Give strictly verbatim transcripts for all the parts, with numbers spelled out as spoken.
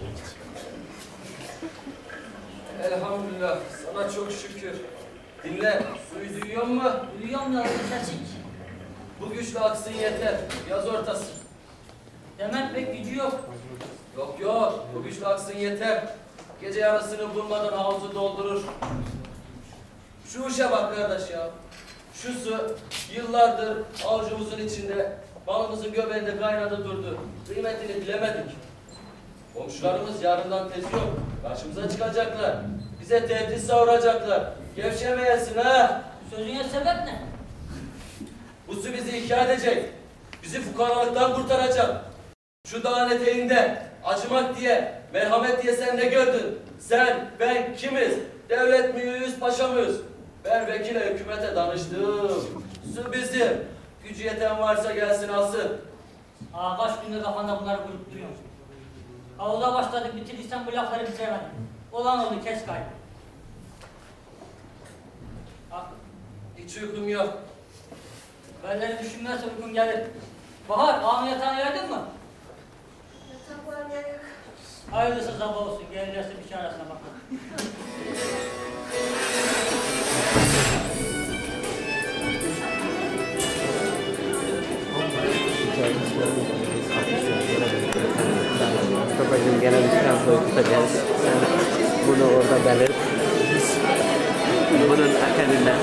Elhamdülillah, sana çok şükür. Dinle, suyu duyuyor mu? Duyuyorum ya, kesik. Bu güçle aksın yeter, yaz ortası. Demek pek gücü yok. Yok yok, bu güçle aksın yeter. Gece yarısını bulmadan havuzu doldurur. Şu işe bak kardeş ya. Şu su yıllardır avucumuzun içinde, balımızın göbeğinde kaynadı durdu. Kıymetini bilemedik. Komşularımız yarından tezi yok. Karşımıza çıkacaklar. Bize tehdit savuracaklar. Gevşemeyesin ha. Sözüne sebep ne? Bu su bizi ihya edecek. Bizi fukaralıktan kurtaracak. Şu dağın eteğinde acımak diye, merhamet diye sen ne gördün? Sen, ben kimiz? Devlet miyiz, paşa mıyız? Ben vekile, hükümete danıştım. Su bizim. Gücü yeten varsa gelsin alsın. Aa, kaç gündür kafanda bunları kurup duruyorsun. Havuza başladık, bitirirsen bu lafları bitiremedim. Olan oldu, kes kaydı. Bak, Hiç uykum yok. belleri düşünmezse uykum gelir. Bahar, ağamın yatağını yerdin mi? Yatak var mı yok? Hayırlısı sabah olsun, gelirse bir şey arasına bakalım. Mustafa'cığım gene bir şampuan tutacağız. Sen bunu orada belir. Bunun akabinde.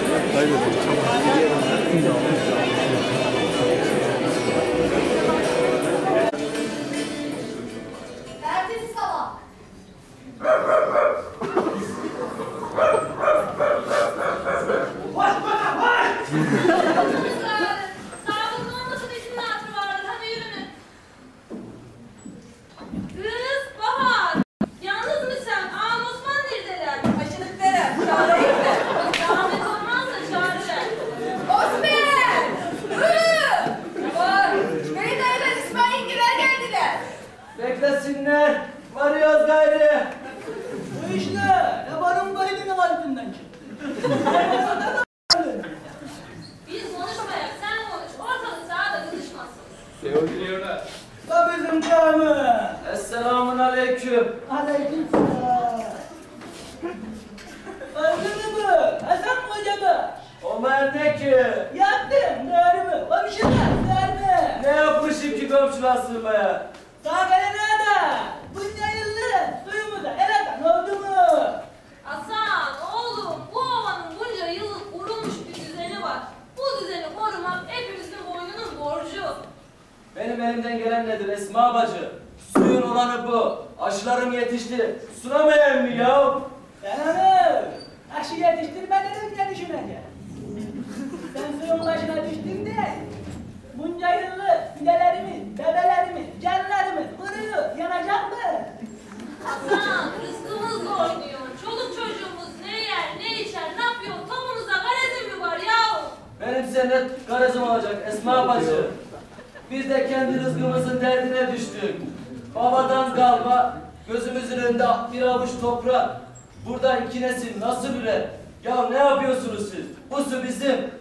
Ertesi sabah. Sağlıklı olmasın işin hatırı vardır. Hadi yürünün. Kız Bahar. Yalnız mı sen? Ağam Osman neredeler? Aşırıklara. Çağırayım mı? Zahmet olmazsa çağırırlar. Osman! Hı! Ne var? Beni dayılar İsmail Güler geldiler. Beklesinler. Varıyoruz gayrı. Bu işte, ne varım gayrının kalbinden çıktı. Biz konuşmayak. Sen konuş. Ortalık sağda kızışmasın. Da bizim cami. Esselamun aleyküm. Aleyküm selam. Öldü mü bu? Hasan Koca bu. Ömer ne ki? Yattım, doğru mu? Komşular, doğru mu? Ne yapmışım ki komşular sığmaya? Sağ gelen nerede? Bunca yıllık suyumuza el atan oldu mu? Hasan, oğlum, bu ovanın bunca yıllık kurulmuş bir düzeni var. Bu düzeni korumak hepimizin boynunun borcu. Benim elimden gelen nedir Esma bacı? Suyun olanı bu. Aşılarım yetişti. Sunamayayım mı ya? Sen onu aşı yetiştirmeden önce düşüneceksin. Sen suyun başına düştün de bunca yıllık fidelerimiz, bebelerimiz, canlarımız kuruyor, yanacak mı? Hasan, rızkımızla oynuyor. Çoluk çocuğumuz ne yer, ne içer, ne yapıyor? Topunuzda garezin mi var yahu? Benim cennet garezim olacak Esma bacı. Biz de kendi rızkımızın derdine düştük. Babadan kalma gözümüzün önünde bir avuç toprak. Burada iki nesil nasıl ürer? Ya ne yapıyorsunuz siz? Bu su bizim.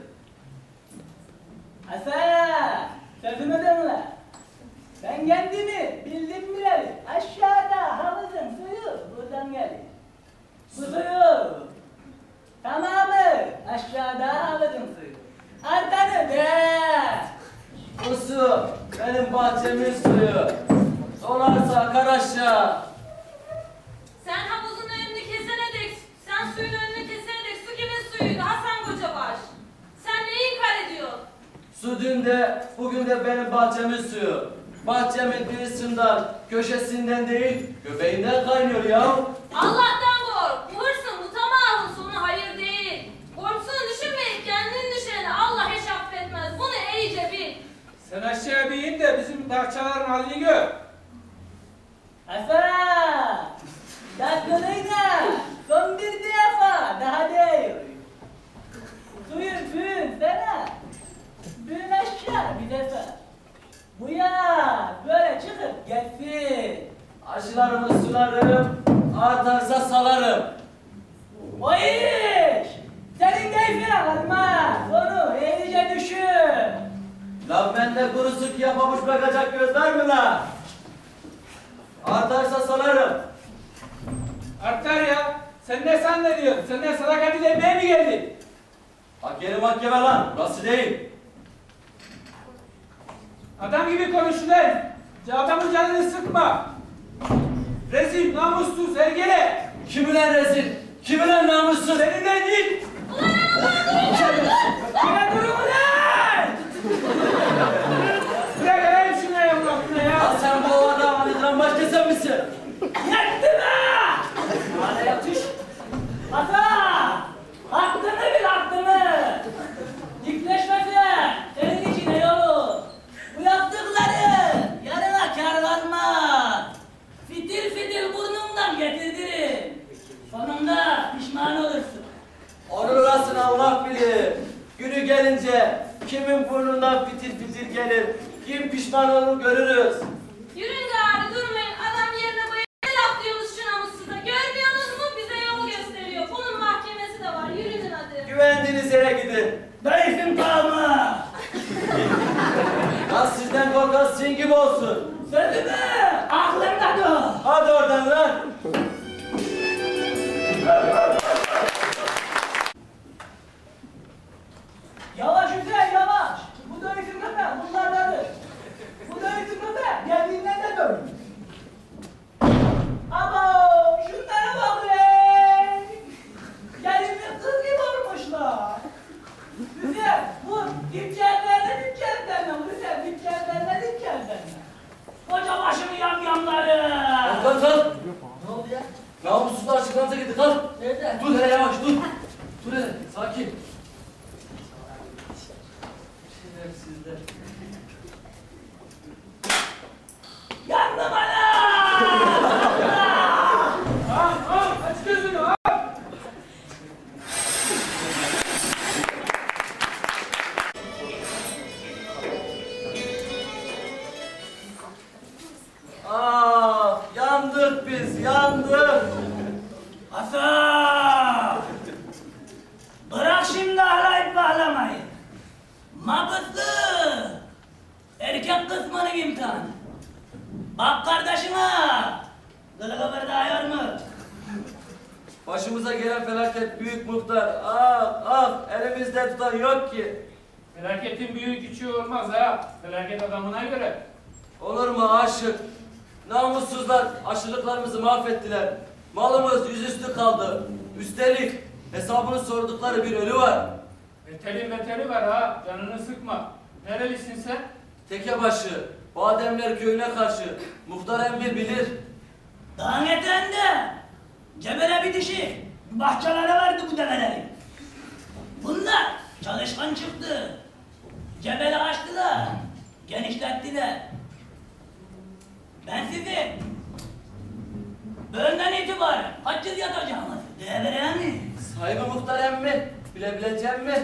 Hasan, sözümü dinle. Ben kendimi bildim bileli aşağıda havuzun suyu buradan geliyor. Bu suyu tamamı aşağıda havuzun suyu. Artanı de. Bu su benim bahçemin suyu. Dolarsa akar aşağı. Sen havuzun önünü kesene dek, sen suyun önünü kesene dek su kimin suyuydu Hasan Kocabaş? Sen neyi inkar ediyorsun? Su dün de bugün de benim bahçemin suyu. Bahçemin kıyısından, köşesinden değil, göbeğinden kaynıyor ya. Allah'tan kork. Bu hırsın, bu tamahın sonu hayır değil. Korkusunu düşünmeyip kendini düşeni Allah hiç affetmez. Bunu iyice bil. Sen aşağı bir in de bizim parçaların halini gör. Hasan, tatlıyla son bir defa daha değil. Suyun suyun sana. Suyun aşağı bir defa. Bu ya böyle çıkıp gelsin. Aşılarımı sularım, artarsa salarım. O iş senin keyfine kalmaz. Onu iyice düşün. Lan bende kurusuk yapamış bırakacak göz var mı lan? Artarsa salarım. Sen ne zannediyorsun? Senden sadakat dilemeye mi geldin? Bak yeri mahkeme lan. Burası değil. Adam gibi konuş lan. Adamın canını sıkma. Rezil, namussuz, hergele. Kim ulan rezil? Kim ulan namussuz? Seninle git. Şuna durun ulan! Bırak hele şuna yavrum ya. Ya sen bu ovada anıdıran başka sen misin? Yaktın ha! Hadi yatış. Ata! Hakkını bil hakkını. Dikleşmesi senin içine yolu. Bu yaptıkları yarına kâr kalmaz. Fitil fitil burnundan getirdirir. Sonunda pişman olursun. Onun orasını Allah bilir. Günü gelince kimin burnundan fitil fitil gelir, kim pişman olur görürüz. Yürüyün gari durmayın. Adam yerine bayılır. El atlıyorsunuz şu namussuza. Görmüyorsunuz mu? Bize yol gösteriyor. Bunun mahkemesi de var. Yürüyün hadi. Güvendiğiniz yere gidin. Dayısın kalma. Ya sizden korkan sizin gibi olsun. Sözümü aklında dur. Hadi oradan lan. Yavaş Hüseyin yavaş. Bu dövüşün köpe bunlardadır. Bu dövüşün köpe geldiğinden de dön. Abo şunlara bak be. Gelinin kız gibi olmuşlar. Hüseyin vur. Dipçerlerle dipçerlerle. Hüseyin dipçerlerle dipçerlerle. Koca başımı yamyamları. Kalk kalk kalk. Ne oldu ya? Namussuzlar çıklansa gitti kalk. Nerede? Dur hele yavaş dur. Dur hele sakin. Şerefsizler. Yandı bana. Al, al, aç gözünü, al. Aa, yandık biz yandık. Hasan! Bırak şimdi ağlayıp bağlamayı. Mabıtlı! Erkek kısmının imtihanı. Bak kardeşine! Kılığı bırdağıyor mu? Başımıza gelen felaket büyük muhtar. Ah ah elimizde tutan yok ki. Felaketin büyük küçüğü olmaz ha. Felaket adamına göre. Olur mu aşık? Namussuzlar aşırılıklarımızı mahvettiler. Malımız yüzüstü kaldı. Üstelik hesabını sordukları bir ölü var. Beterin beteri var ha. Canını sıkma. Nerelisin sen? Tekebaşı, Bademler köyüne karşı. Muhtar emmi bilir. Dağın eteğinde cebele bir dişi, bahçelere vardı bu develerin. Bunlar çalışkan çıktı. Cebeli açtılar, genişlettiler. Ben sizi bugünden itibaren haciz yatacağım. Devreye mi? Sahibi muhtar emmi. Bilebileceğim mi?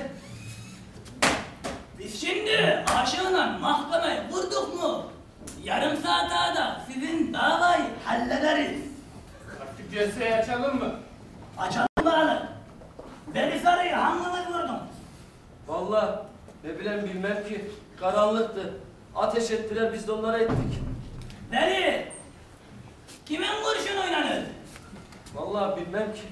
Biz şimdi aşığına mahkemeye vurduk mu? Yarım saat daha da sizin davayı hallederiz. Artık göğseyi açalım mı? Açalım bağlı. Beni sarıyı hanginiz vurdun? Vallahi ne bileyim bilmem ki. Karanlıktı. Ateş ettiler biz de onlara ettik. Beni kimin kurşun oynanır? Vallahi bilmem ki.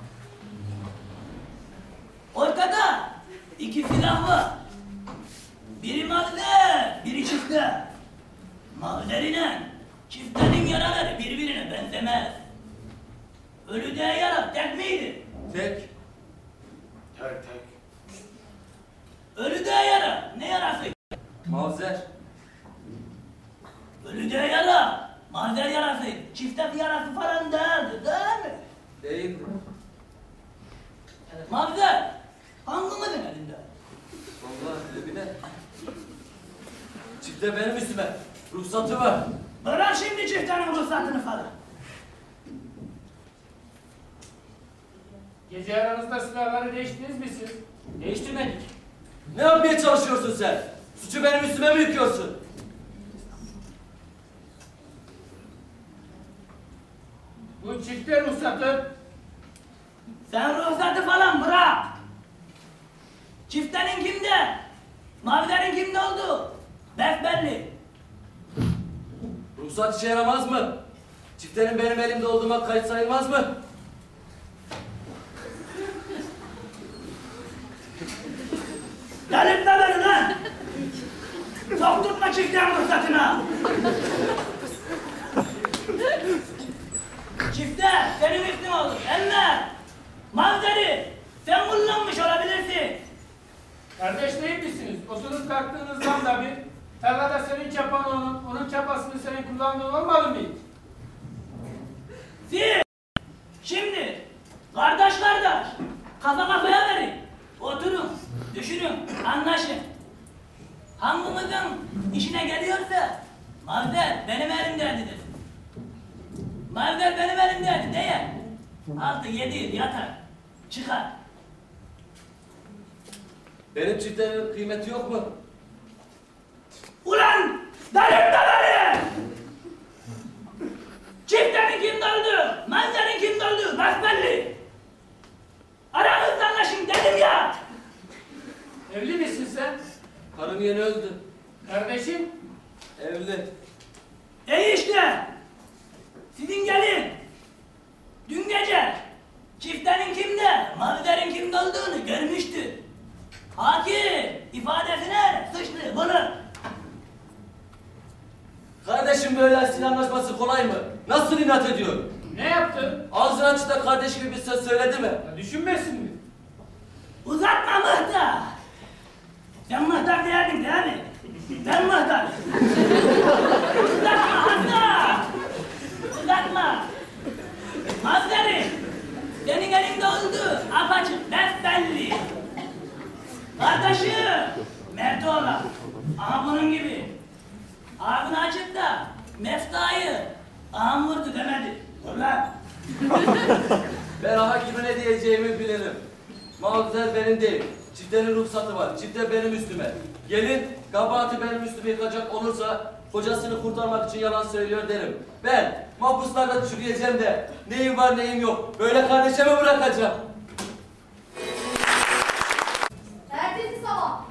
Ortada iki silah var. Biri Mavzer, biri çifte. Mavzer ile çiftenin yaraları birbirine benzemez. Ölü de yara tek miydi? Tek. Tek tek. Ölü de yara ne yarası? Mavzer. Ölü de yara Mavzer yarası. Çifte yarası falan değildi değil mi? Değildi. Mavzer hangimizin elinde? Vallahi ne bileyim. Çifte benim üstüme. Ruhsatı var. Bırak şimdi çiftenin ruhsatını falan. Gece aranızda silahları değiştiniz mi siz? Değiştirmedik. Ne yapmaya çalışıyorsun sen? Suçu benim üstüme mi yıkıyorsun? Bu çifte ruhsatı. Sen ruhsatı falan bırak. Çiftenin kimde? Mavilerin kimde oldu? Besbelli. Ruhsat işe yaramaz mı? Çiftenin benim elimde olduğuma kayıt sayılmaz mı? Sokturtma çiftten ruhsatına. Çifte senin ismin olur. Emme Mavzeri sen kullanmış olabilirsin. Kardeş değil misiniz? Oturup kalktığınızdan da bir tarlada senin çapan onun, onun çapasını senin kullandığın olmadı mı hiç? Siz şimdi kardeş kardeş kafa kafaya verin. Oturun, düşünün, anlaşın. Hangimizin işine geliyorsa Mavzer benim elimdedir. Mavzer benim elimdedir değil. Altı yedi yatar, çıkar. Benim çiftlerin kıymeti yok mu? Ulan darım daları! Çiftenin kim doldu? Manzarin kim doldu? Bak belli. Aranızda anlaşın dedim ya. Evli misin sen? Karım yeni öldü. Kardeşim? Evli. İyi işte. Sizin gelin. Dün gece çiftenin kimde, Mavzer'in kimde olduğunu görmüştü. Hakim ifadesine sıçtı bunu. Kardeşim böyle silah anlaşması kolay mı? Nasıl inat ediyor? Ne yaptın? Ağzını açıp da kardeş gibi bir söz söyledi mi? Ya düşünmesin mi? Uzatma Mıhtar. Sen Mıhtar diyerdin değil mi? Ben Mıhtar. Uzatma Hatta. Uzatma. Mazgari. Senin elinde oldu. Apaçık besbelli. Kardeşim. Mert oğlan. Aha bunun gibi. Ağzını açıp da meftayı ağam vurdu demedi. Ulan. Ben hakime ne diyeceğimi bilirim. Mağdur benim değil. Çiftenin ruhsatı var. Çifte benim üstüme. Gelin kabahati benim üstüme yıkacak olursa kocasını kurtarmak için yalan söylüyor derim. Ben mahpuslarda çürüyeceğim de neyim var neyim yok. Böyle kardeşime bırakacağım. Ertesi sabah.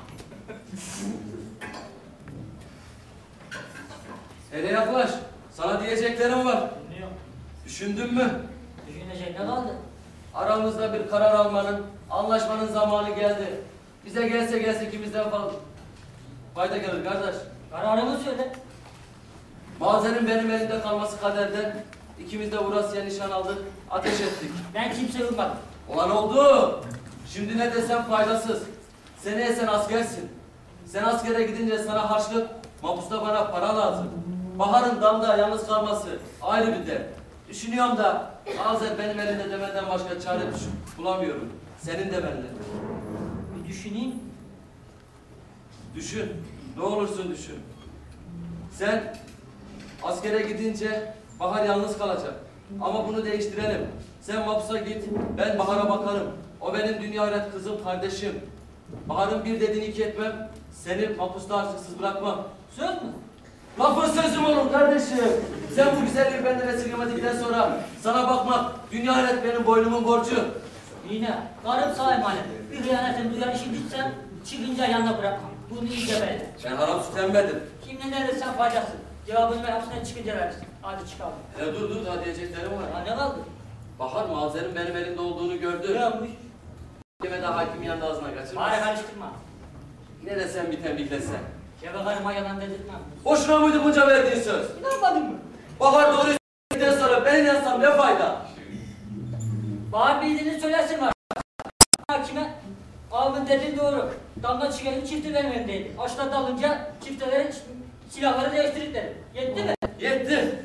Hele yaklaş. Sana diyeceklerim var. Düşündün mü? Düşünecek ne kaldı? Aramızda bir karar almanın, anlaşmanın zamanı geldi. Bize gelse gelse ikimizden fazla fayda gelir kardeş. Kararımı söyle. Mazerin benim elimde kalması kaderden. İkimiz de Urasya nişan aldık, ateş ettik. Ben kimseye vurmadım. Olan oldu. Şimdi ne desem faydasız. Seneye sen askersin. Sen askere gidince sana harçlık, mapusta bana para lazım. Bahar'ın damda yalnız kalması ayrı bir dert. Düşünüyorum da Azer benim elimde demeden başka çare düşün. Bulamıyorum. Senin de benimle. Bir düşüneyim. Düşün. Ne olursun düşün. Sen askere gidince Bahar yalnız kalacak. Ama bunu değiştirelim. Sen Mapus'a git, ben Bahar'a bakarım. O benim dünya hayret kızım, kardeşim. Bahar'ın bir dediğini iki etmem, seni Mapus'ta harçlıksız bırakmam. Söz mü? Lafın sözüm olur kardeşim. Sen bu güzelliği benden esirgemedikten sonra sana bakmak, dünya hayret benim boynumun borcu. Yine karım sağ emanet. Bir hıyanetin duyan işi bitsem çıkınca yanına bırakmam. Bunu iyice belli. Ben haram süt emmedim. Şimdi ne dersen faydasın. Cevabını ver hapsine çıkınca verirsin. Hadi çıkalım. E dur dur daha diyeceklerim var. Ha ne kaldı? Bahar Mazer'in benim elimde olduğunu gördü. Ne yapmış? Mahkemede hakim yanında ağzına kaçırmaz. Bari karıştırma. Ne desem bir tembihlesen. Cebe karıma yalan dedirtmem. Boşuna mıydı bunca verdiğin söz? İnanmadın mı? Bahar doğru s**tikten sonra ben inansam ne fayda? Bahar bildiğini söylersin var. Hakime abin dediğin doğru. Damla çıkarıp çifti benim elimdeydi. Açta dalınca çiftelerin silahları değiştirdik dedim. Yetti mi? Yetti.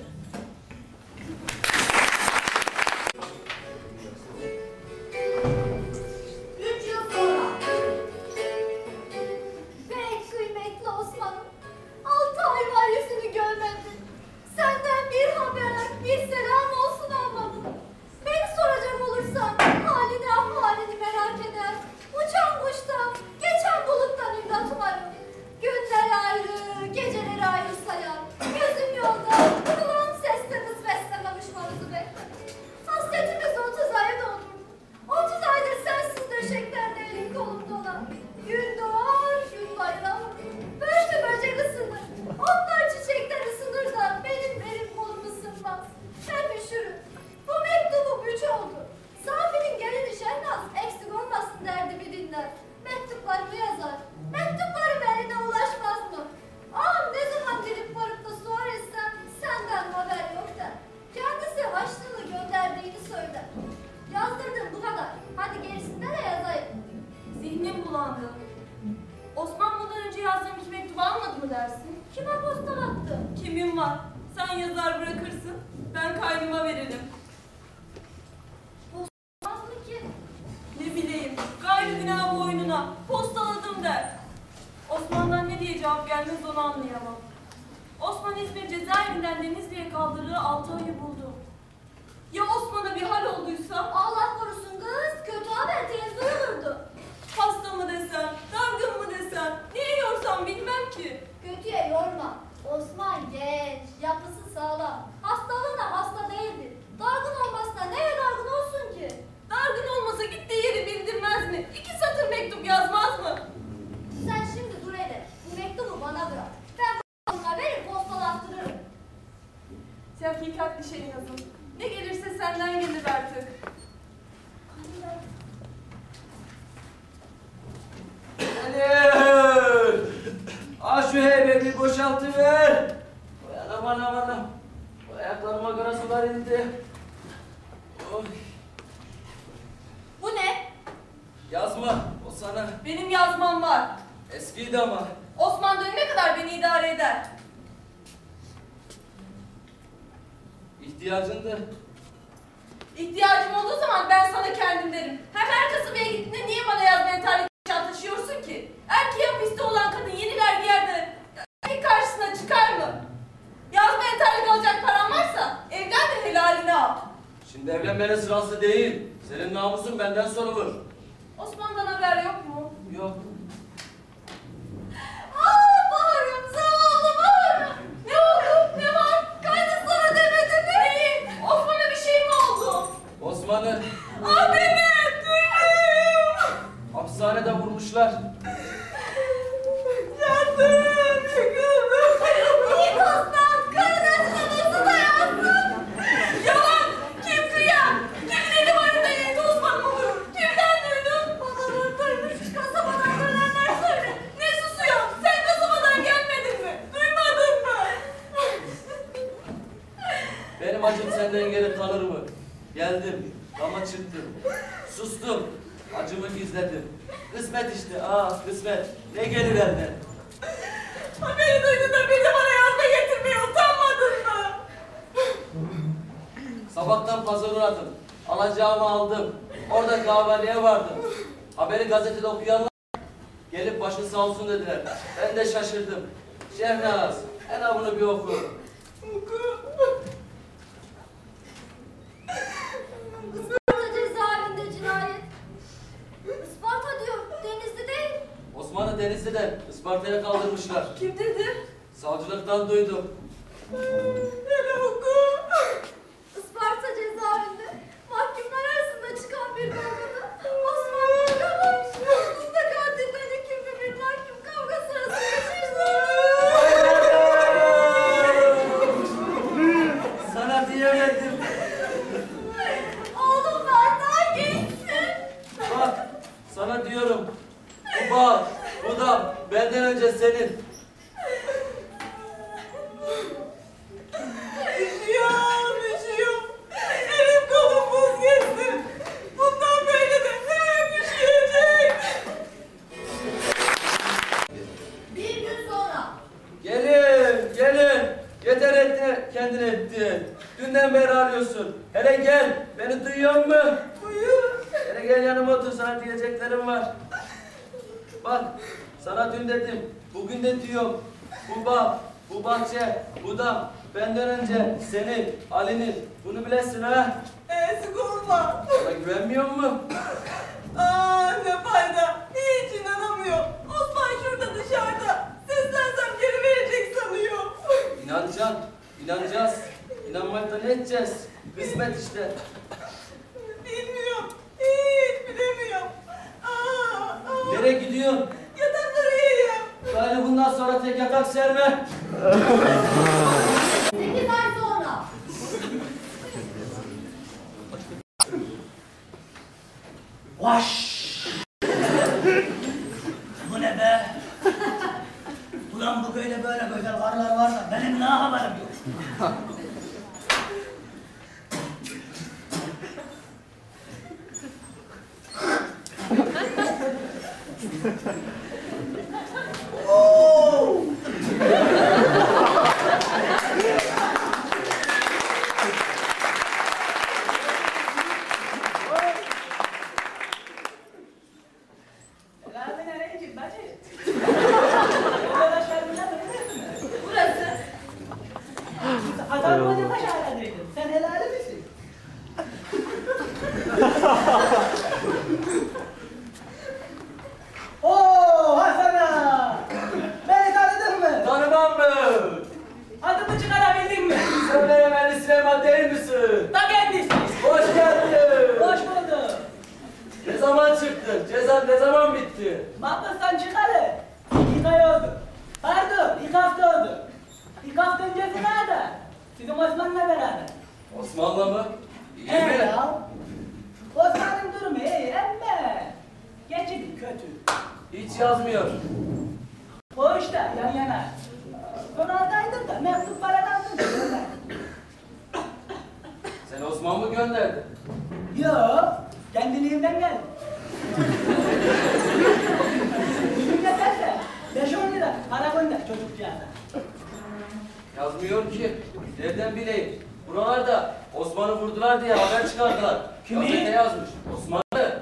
Üç yıl sonra. Pek kıymetli Osman'ım. Altı ay var yüzünü görmedim. Senden bir haber, bir selam olsun almadım. Beni soracak olursan halini ahvalini merak eder. Uçan kuştan, geçen buluttan imdat umarım. Günler ayrı, geceleri ayrı sayar. Gözüm yolda, kulağı yazın. Ne gelirse senden gelir artık. Gelir. Aa şu heybe bir boşaltıver. Oy anam anam anam. O ayaklarıma göre sular indi. Oy. Bu ne? Yazma o sana. Benim yazmam var. Eskiydi ama. Osman dönene kadar beni idare eder. İhtiyacındı. İhtiyacım olduğu zaman ben sana kendim derim. Hem her kasabaya gittiğinde niye bana yazmaya terlik taşıyorsun ki? Erkeği hapiste olan kadın yeniler giyer de erkek karşısına çıkar mı? Yazmaya terlik alacak paran varsa evlen de helalini al. Şimdi evlenmenin sırası değil. Senin namusun benden sorulur. Osman'dan haber yok mu? Yok. Aa Bahar'ım, zavallı Bahar'ım. Ne oldu? Ne var? Kaynı sana demedi mi? Neyi? Osman'a bir şey mi oldu? Osman'ı Aa Mehmet! Benim! hapishanede vurmuşlar. Yandım! Yıkıldım! Yiğit Osman, karın acılaması da yazsın. Yalan! Kim kıyar? Kim dedi varında Yiğit Osman olur? Kimden duydun? Bahar'ım duymuş, kasabadan dönenler söyle. Ne susuyorsun? Sen kasabadan gelmedin mi? Duymadın mı? Benim acım senden geri kalır mı? Geldim, dama çıktım. Sustum, acımı gizledim. Kısmet işte, aa kısmet. Ne gelir elden? Haberi duydun da beni bana yazma getirmeye utanmadın mı? Sabahtan pazar uğradım. Alacağımı aldım. Orada kahvaleye vardım. Haberi gazetede okuyanlar gelip başı sağ olsun dediler. Ben de şaşırdım. Şehnaz, en bunu bir oku. Isparta cezaevinde cinayet. Isparta diyor, Denizli değil. Osman'ı Denizli'den Isparta'ya kaldırmışlar. Kim dedi? Savcılıktan duydum. Hele oku. Isparta cezaevinde mahkumlar arasında çıkan bir kavgada Osman'ı yakalamış. Bunda katilleri kimli bir mahkum kavga sırasında şişti. Sana diyemedim. Oğlum benden geçsin. Bak, sana diyorum. Bu bağ, bu da benden önce senin. Üşüyorum, üşüyorum. Elim kolum buz geçti. Bundan böyle de hep üşüyecek. Bir gün sonra Gelin, gelin. Yeter etti, kendini ettin. Dünden beri arıyorsun. Hele gel, beni duyuyor musun? Buyur. Hele gel yanıma otur, sana diyeceklerim var. Bak, sana dün dedim, bugün de diyorum. Bu bağ, bu bahçe, bu dam, benden önce senin, Ali'nin. Bunu bilesin ha. Eksik olma. Bana güvenmiyor musun? Aa ne fayda. Hiç inanamıyor. Osman şurada dışarıda. Seslensem geri verecek sanıyor. İnanacaksın, inanacağız. İnanmakla ne edeceğiz? Kısmet işte. Bilmiyorum. Hiç bilemiyorum. Aa, aa. Nereye gidiyorsun? Yatakları yiyeyim. Gayrı bundan sonra tek yatak serme. sekiz ay sonra Vaş! Bu ne be? Ulan bu köyde böyle güzel karılar var da benim ne haberim yok. Oo! Selamünaleyküm bacı. Arkadaşlar bunlar mı? Burası. Adam koca baş aradıydım. Sen helali misin? Oo Hasan ağa! Beni tanıdın mı? Tanımam mı? Adımı çıkarabildin mi? Söyle hemen Süleyman değil misin? Da kendisi. Hoş geldin. Hoş bulduk. Ne zaman çıktın? Cezan ne zaman bitti? Mahpustan çıkalı. İki ay oldu. Pardon, ilk hafta oldu. İlk hafta öncesi nerede? Sizin Osman'la beraber. Osmanlı mı? İyi He mi? ya. Osman'ın durumu iyi ama geçidi kötü. Hiç yazmıyor. O işte yan yana. Son altı aydır da mektup falan aldım. Sen Osman mı gönderdin? Yok, kendiliğimden geldim. Bizim yeterse beş on lira para gönder çocukcağına. Yazmıyor ki. Nereden bileyim? Buralarda Osman'ı vurdular diye haber çıkardılar. Kimi? Gazete yazmış. Osmanlı.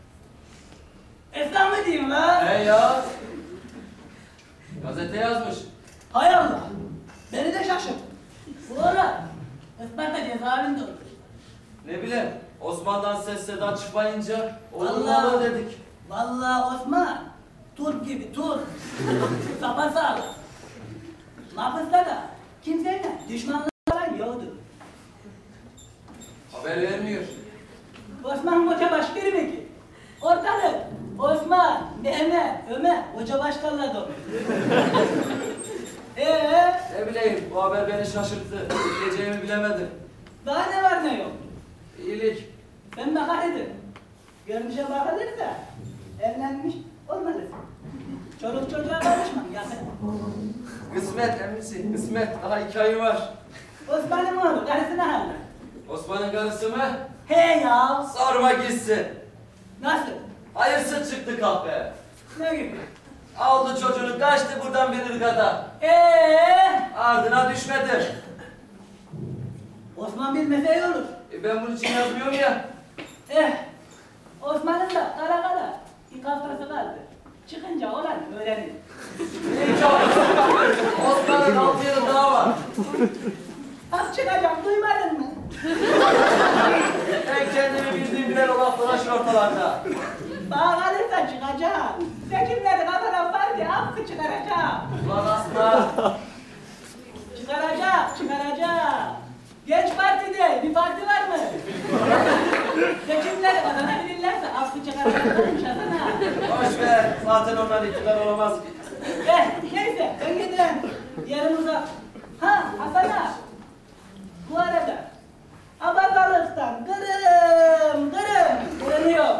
Esnaf mı diyeyim lan? He ya. Gazete yazmış. Hay Allah, beni de şaşırt. Bu ara Isparta cezaevinde olur. Ne bileyim. Osman'dan ses seda çıkmayınca olur mu Vallahi- olur dedik. Vallahi Osman, turp gibi turp. Sapasağlam. Mahpusta da kimseyle düşmanlık falan yoktu. Haber vermiyor. Osman Koçabaş değil mi ki? Ortalık Osman, Mehmet, Ömer, Koçabaşlarla dolu. Eee, Ne bileyim. Bu haber beni şaşırttı. Ne diyeceğimi bilemedim. daha ne var ne yok? İyilik. Sen bakar edin. Görmüşe bakılırsa evlenmiş olmalısın. Çoluk çocuğa karışmam yakın. Kısmet emrisi. Kısmet. Daha iki ayı var. Osman'ın oğlu karısına halde. Osman'ın karısı mı? He ya. Sorma gitsin. Nasıl? Hayırsız çıktı kahpe. Ne gibi? Aldı çocuğunu kaçtı buradan bir ırgada. Eee? Ardına düşmedi. Osman bilmese iyi olur. E ben bunun için yazmıyorum ya. Eh, Osman'ın da kara kara ilk haftası kaldı. Çıkınca olan öğrenir. İyi çalıştın. Osman'ın altı yılı daha var. Az çıkacağım, duymadın mı? Ben kendimi bildiğim bilen olan dolaşır ortalarda. Bana kalırsa çıkacağım. Seçimleri kazanan parti hakkı çıkaracağım. Ulan asla. Çıkaracağım, çıkaracağım. Genç partide bir parti var mı? Seçimleri kazanabilirlerse hakkı çıkaracaklarmış Hasan'a. Boş ver. Zaten onlar iktidar olamaz ki. Eh, neyse ben gideyim. Yerim uzak. Ha Hasan'a. Bu arada abazalıktan kırım kırım kırılıyor.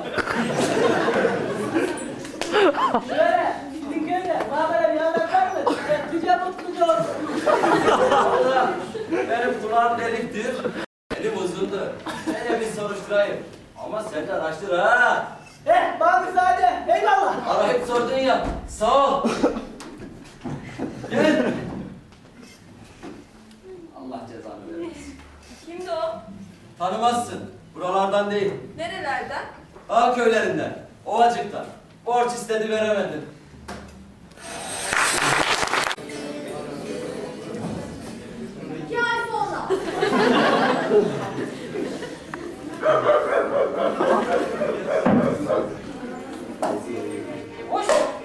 Şöyle bizim köyde babara bir adam var mı? Etlice mutluca olsun. Allah. Benim kulağım deliktir. Elim uzundur. Seni bir soruşturayım. Ama sen de araştır ha. Eh bana müsaade. Eyvallah. Arayıp sordun ya. Sağ ol. Gel. Allah cezanı vermesin. Kimdi o? Tanımazsın. Buralardan değil. Nerelerden? Ağ köylerinden. Ovacık'tan. Borç istedi veremedim. İki ay sonra. Hoş.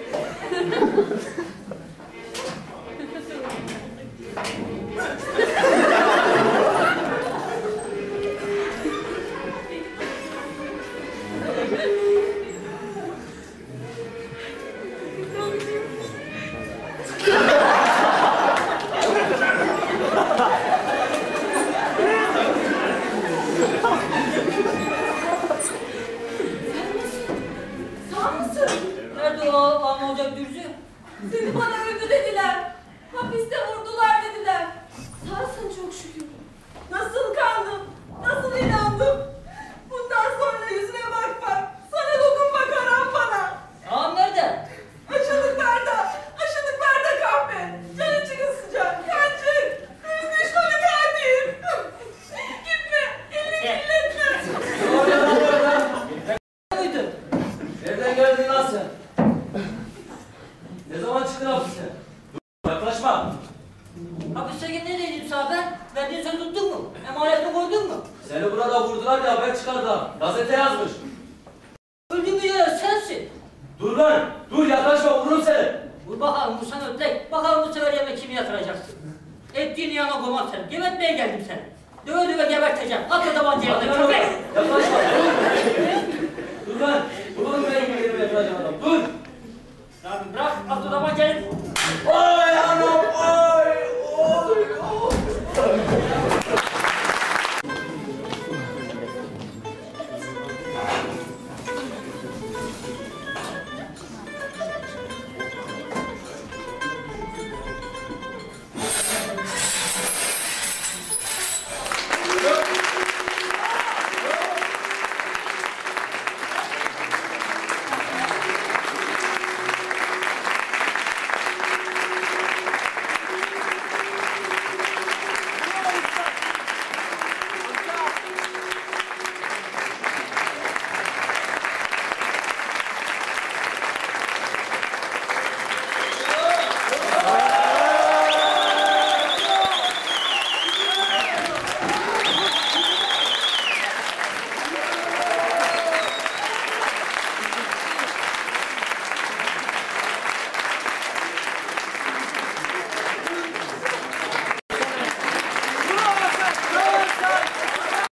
Sağ mısın? Nerede o ama olacak dürzü? Seni bana öldü dediler. Hapiste vurdular dediler. Sağsın çok şükür. Nasıl kandım? Nasıl inandım? Bundan sonra yüzüne bakmak, sana dokunmak haram bana. Ağam nerede? Aşılıklarda, aşılıklarda kahpe. Canı çıkın sıcak, kancık. Büyük düşmanı katil. Gitme, elini kirletme. Ne oluyor lan orada? Muydu? Nereden geldin lan sen? Ne zaman çıktın hapisten? Dur, yaklaşma. Hapiste ne dedim sana ben? Verdiğin söz tuttun mu? Emanetini koydun mu? Seni burada vurdular diye haber çıkardılar. Gazete yazmış. Öldüğümü yer sensin. Dur lan! Dur yaklaşma vururum seni. Vur bakalım bu sana ötlek. Bakalım bu sefer yerine kimi yatıracaksın? Ettiğini yana koymam seni. Gebertmeye geldim seni. Döve döve geberteceğim. At o tabancayı. Hadi